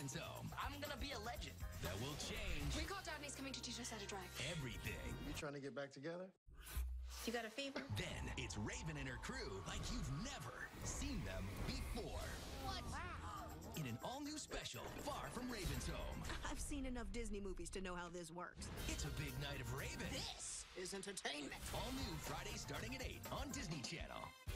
Raven's home I'm gonna be a legend. that will change We called Down. He's coming to teach us how to drive. everything. You trying to get back together? You got a fever? Then it's Raven and her crew like you've never seen them before. What? Wow. In an all-new special, Far From Raven's Home. I've seen enough Disney movies to know how this works. It's a big night of Raven. This is entertainment. All new Friday starting at 8 on Disney Channel.